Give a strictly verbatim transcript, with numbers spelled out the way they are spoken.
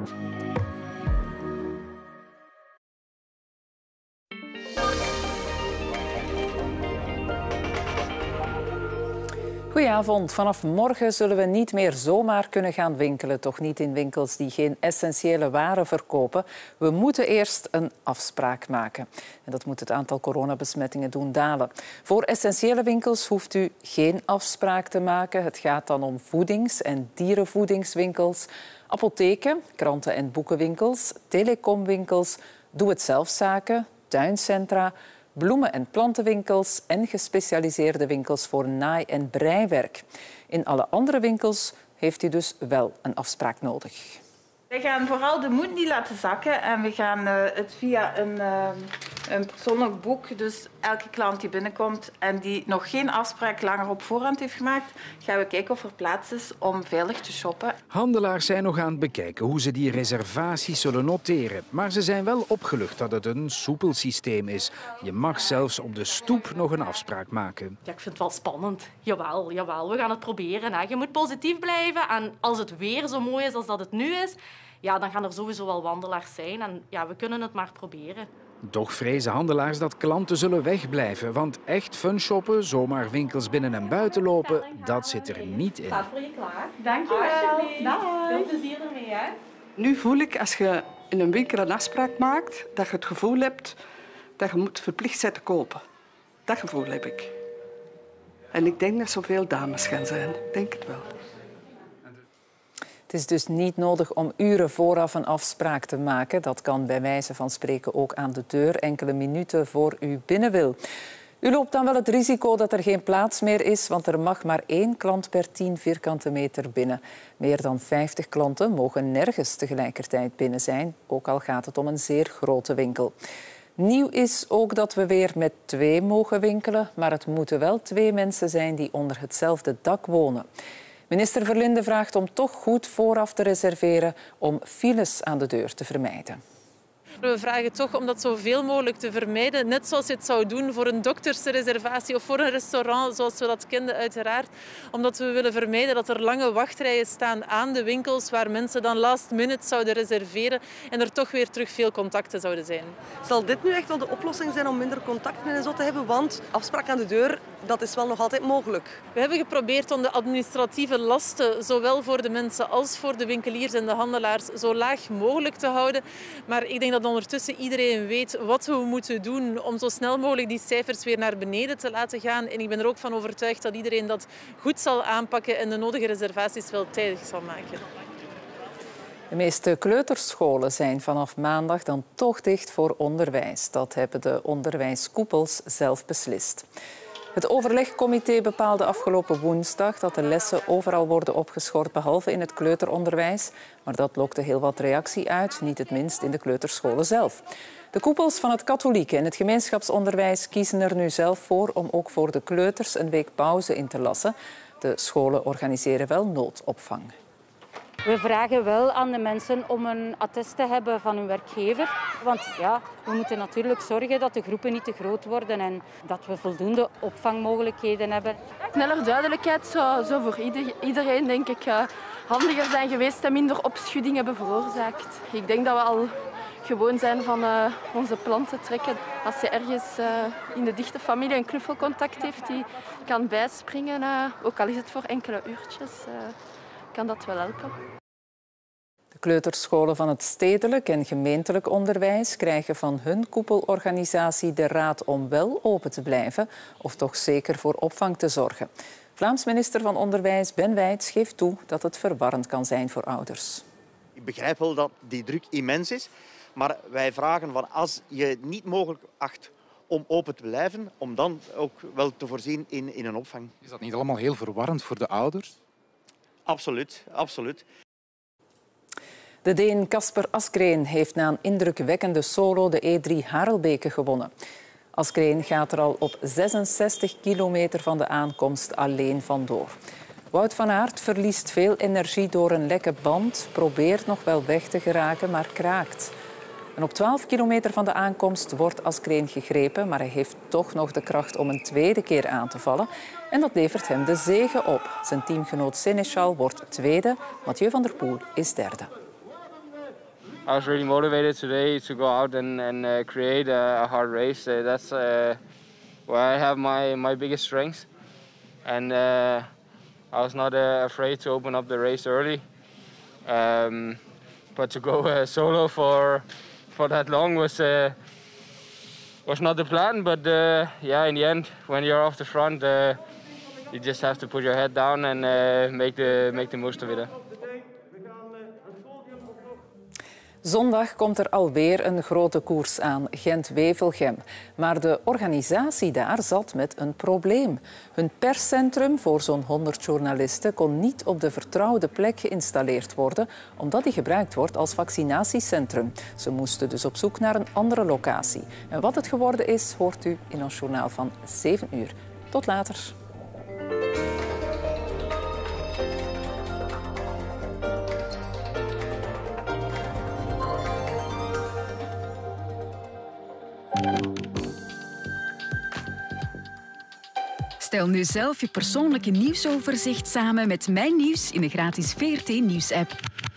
Goedenavond. Vanaf morgen zullen we niet meer zomaar kunnen gaan winkelen. Toch niet in winkels die geen essentiële waren verkopen. We moeten eerst een afspraak maken. En dat moet het aantal coronabesmettingen doen dalen. Voor essentiële winkels hoeft u geen afspraak te maken. Het gaat dan om voedings- en dierenvoedingswinkels, apotheken, kranten- en boekenwinkels, telecomwinkels, doe-het-zelfzaken, tuincentra, bloemen- en plantenwinkels en gespecialiseerde winkels voor naai- en breiwerk. In alle andere winkels heeft u dus wel een afspraak nodig. We gaan vooral de moed niet laten zakken en we gaan uh, het via een, uh, een persoonlijk boek. Dus elke klant die binnenkomt en die nog geen afspraak langer op voorhand heeft gemaakt, gaan we kijken of er plaats is om veilig te shoppen. Handelaars zijn nog aan het bekijken hoe ze die reservaties zullen noteren. Maar ze zijn wel opgelucht dat het een soepel systeem is. Je mag zelfs op de stoep nog een afspraak maken. Ja, ik vind het wel spannend. Jawel, jawel, we gaan het proberen. Hè. Je moet positief blijven en als het weer zo mooi is als dat het nu is, ja, dan gaan er sowieso wel wandelaars zijn en ja, we kunnen het maar proberen. Toch vrezen handelaars dat klanten zullen wegblijven, want echt funshoppen, zomaar winkels binnen en buiten lopen, dat zit er niet in. Staat voor je klaar. Dank je wel. Veel plezier ermee, hè. Nu voel ik, als je in een winkel een afspraak maakt, dat je het gevoel hebt dat je moet verplicht zijn te kopen. Dat gevoel heb ik. En ik denk dat zoveel dames gaan zijn. Ik denk het wel. Het is dus niet nodig om uren vooraf een afspraak te maken. Dat kan bij wijze van spreken ook aan de deur, enkele minuten voor u binnen wil. U loopt dan wel het risico dat er geen plaats meer is, want er mag maar één klant per tien vierkante meter binnen. Meer dan vijftig klanten mogen nergens tegelijkertijd binnen zijn, ook al gaat het om een zeer grote winkel. Nieuw is ook dat we weer met twee mogen winkelen, maar het moeten wel twee mensen zijn die onder hetzelfde dak wonen. Minister Verlinde vraagt om toch goed vooraf te reserveren om files aan de deur te vermijden. We vragen toch om dat zoveel mogelijk te vermijden. Net zoals je het zou doen voor een doktersreservatie of voor een restaurant, zoals we dat kenden uiteraard. Omdat we willen vermijden dat er lange wachtrijen staan aan de winkels waar mensen dan last minute zouden reserveren en er toch weer terug veel contacten zouden zijn. Zal dit nu echt wel de oplossing zijn om minder contacten en zo te hebben? Want afspraak aan de deur, dat is wel nog altijd mogelijk. We hebben geprobeerd om de administratieve lasten, zowel voor de mensen als voor de winkeliers en de handelaars, zo laag mogelijk te houden. Maar ik denk dat ondertussen iedereen weet wat we moeten doen om zo snel mogelijk die cijfers weer naar beneden te laten gaan. En ik ben er ook van overtuigd dat iedereen dat goed zal aanpakken en de nodige reservaties wel tijdig zal maken. De meeste kleuterscholen zijn vanaf maandag dan toch dicht voor onderwijs. Dat hebben de onderwijskoepels zelf beslist. Het overlegcomité bepaalde afgelopen woensdag dat de lessen overal worden opgeschort, behalve in het kleuteronderwijs. Maar dat lokte heel wat reactie uit, niet het minst in de kleuterscholen zelf. De koepels van het katholieke en het gemeenschapsonderwijs kiezen er nu zelf voor om ook voor de kleuters een week pauze in te lassen. De scholen organiseren wel noodopvang. We vragen wel aan de mensen om een attest te hebben van hun werkgever. Want ja, we moeten natuurlijk zorgen dat de groepen niet te groot worden en dat we voldoende opvangmogelijkheden hebben. Sneller duidelijkheid zou, zou voor ieder, iedereen denk ik uh, handiger zijn geweest en minder opschudding hebben veroorzaakt. Ik denk dat we al gewoon zijn van uh, onze planten trekken. Als je ergens uh, in de dichte familie een knuffelcontact heeft die kan bijspringen, uh, ook al is het voor enkele uurtjes, uh, kan dat wel helpen. De kleuterscholen van het stedelijk en gemeentelijk onderwijs krijgen van hun koepelorganisatie de raad om wel open te blijven of toch zeker voor opvang te zorgen. Vlaams minister van Onderwijs Ben Wijts geeft toe dat het verwarrend kan zijn voor ouders. Ik begrijp wel dat die druk immens is, maar wij vragen van als je het niet mogelijk acht om open te blijven, om dan ook wel te voorzien in, in een opvang. Is dat niet allemaal heel verwarrend voor de ouders? Absoluut, absoluut. De Deen Kasper Askreen heeft na een indrukwekkende solo de E drie Harelbeke gewonnen. Askreen gaat er al op zesenzestig kilometer van de aankomst alleen vandoor. Wout van Aert verliest veel energie door een lekke band, probeert nog wel weg te geraken, maar kraakt. En op twaalf kilometer van de aankomst wordt Askreen gegrepen, maar hij heeft toch nog de kracht om een tweede keer aan te vallen. En dat levert hem de zege op. Zijn teamgenoot Sénéchal wordt tweede, Mathieu van der Poel is derde. I was really motivated today to go out and, and uh, create a, a hard race. Uh, that's uh, where I have my, my biggest strengths. And uh, I was not uh, afraid to open up the race early. Um, but to go uh, solo for for that long was uh, was not the plan. But uh, yeah, in the end, when you're off the front, uh, you just have to put your head down and uh, make the make the most of it. Hè. Zondag komt er alweer een grote koers aan, Gent-Wevelgem. Maar de organisatie daar zat met een probleem. Hun perscentrum voor zo'n honderd journalisten kon niet op de vertrouwde plek geïnstalleerd worden, omdat die gebruikt wordt als vaccinatiecentrum. Ze moesten dus op zoek naar een andere locatie. En wat het geworden is, hoort u in ons journaal van zeven uur. Tot later. Stel nu zelf je persoonlijke nieuwsoverzicht samen met Mijn Nieuws in de gratis V R T Nieuws-app.